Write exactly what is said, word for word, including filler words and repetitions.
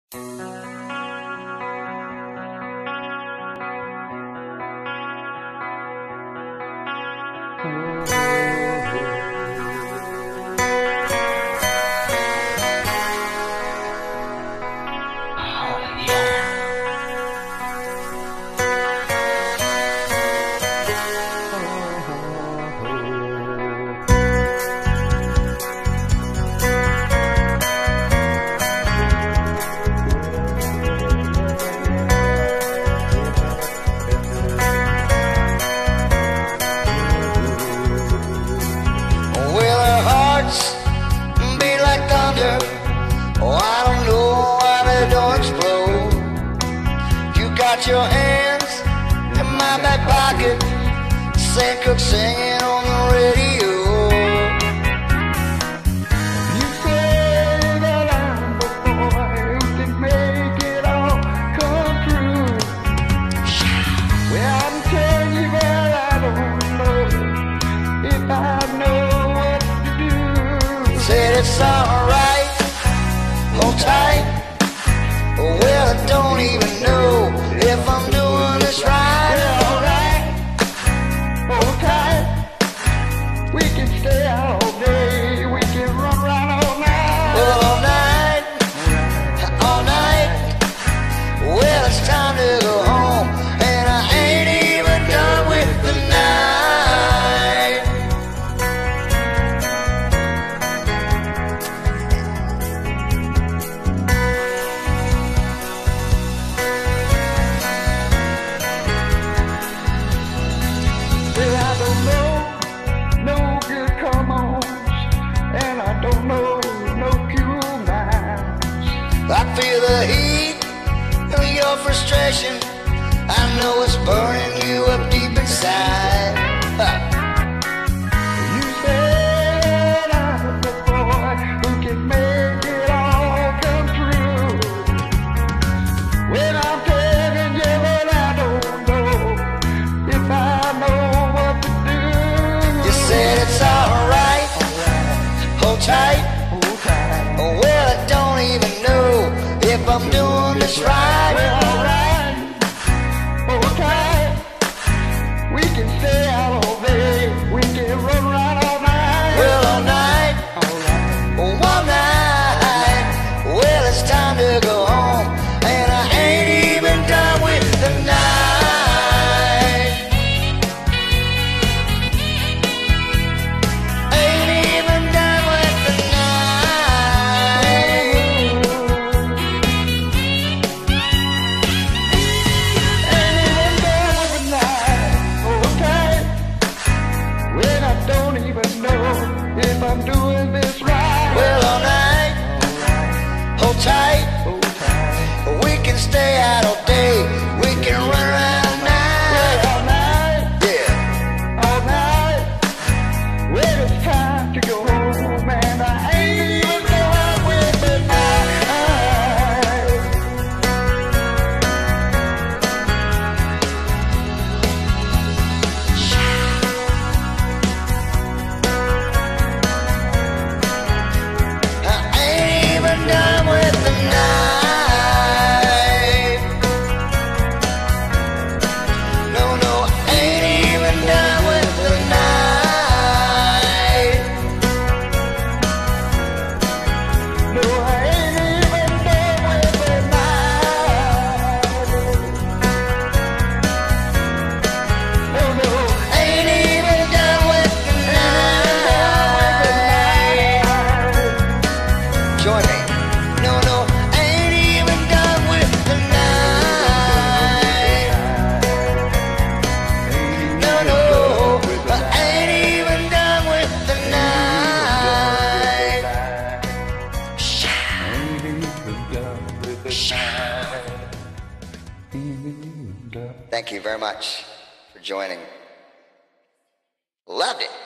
Your hands in my back pocket, Sam Cooke singing on the radio. You say that I'm the boy who can make it all come true. Well, I'm telling you that I don't know if I know what to do. Said it's alright, hold tight. Well, I don't even know if I'm doing this right. Well, alright, hold tight. We can stay out all day. We can run around all night. Well, all night, all night. Well, it's time to go home, and I ain't even done with the night. I feel the heat of your frustration. I know it's burning you up deep inside. Huh. You said I'm the boy who can make it all come true. When I'm telling you that I don't know if I know what to do. You said it's alright, hold tight. Well, I don't even know if I'm doing this right. Well, alright, hold tight. We can stay out all day. We can run around all night. Well, all night, all night. Well, it's time to go home, and I ain't even done with the night. Ain't even done with the night. If I'm doing this right. Well, all night, hold tight. We can stay out all day. We can run around all night. Well, all night, yeah, all night. Well, it's time to go home, and I ain't even done with the night. Done with the night. No, no, ain't even done with the night. No, I ain't even done with the night. No, no, ain't even done with the night. Join me. No, no, ain't even done with the night. No, no, I ain't even done with the night. Thank you very much for joining. Loved it.